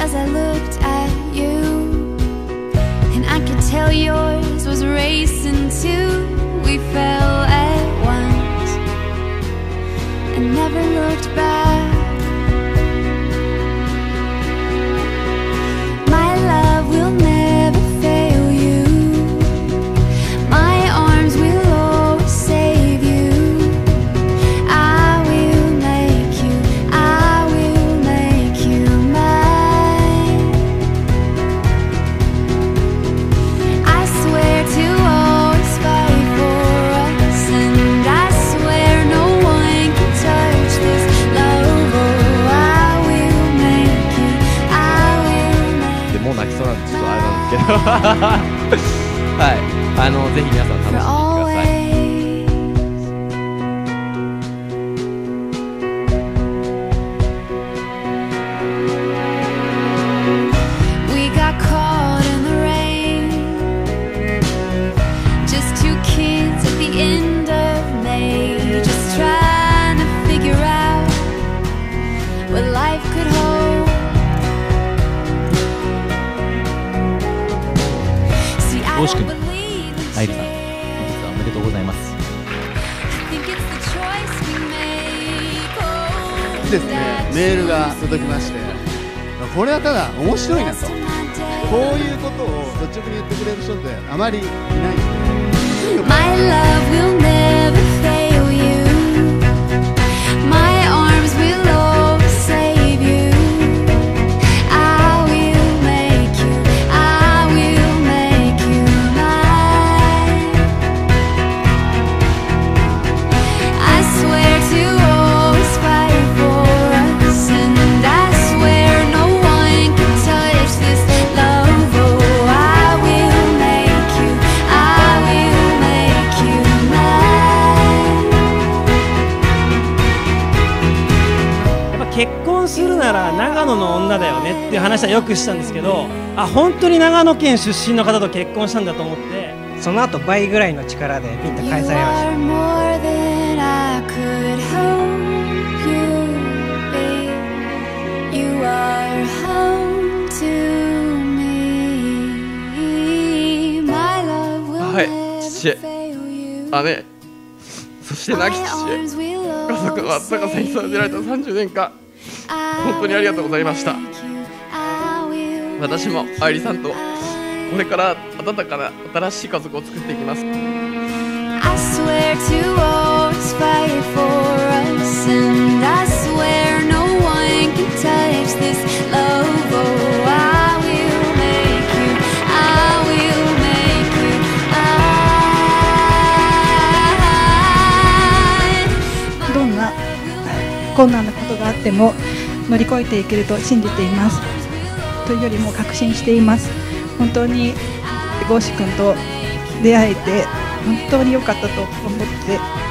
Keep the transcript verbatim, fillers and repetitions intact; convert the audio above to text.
as I looked at you, and I could tell yours was racing too. We fell at once and never looked back. My love will never fail you. My arms will always save you. I will make you, I will make you mine. I swear to always fight for us, and I swear no one can touch this love. Oh, I will make you, I will make you. でもう泣きそうなんでちょっとあれなんですけどはい、あのぜひ皆さん楽しんでみてください。 We got caught in the rain, just two kids at the end of May, just trying to figure out what life could hold. See, I 大志く don't ん、 believe in 愛理さん、 change. 本日はおめでとうございます。 I think it's the choice we make. Oh, ですね、メールが届きまして、これはただ面白いなと、こういうことを率直に言ってくれる人ってあまりいないんで、 My love will never fail you. My arms will always save you. I will make you, I will make you mine. I swear to always fight for us, and I swear no one can touch this love. Oh, I will make you, I will make you mine. やっぱ結婚するなら長野の女だよねっていう話はよくしたんですけど、あ、本当に長野県出身の方と結婚したんだと思って、その後倍ぐらいの力でピンと You 返されました。 are more than I could hope you be. You are home to me. My love will はい、 never 父へ、 fail you. 姉、そして亡 My き父へ、 arms will 家族のあったかさに育てられたさんじゅうねんかん、 本本当にありがとうございました。私も愛理さんとこれから温かな新しい家族を作っていきます。 I swear to always fight for us, and I swear no one can touch this love. Oh, I will make you, I will make you mine. どんな困難なことがあっても乗り越えていけると信じています。というよりも確信しています。本当にゴーシ君と出会えて本当に良かったと思って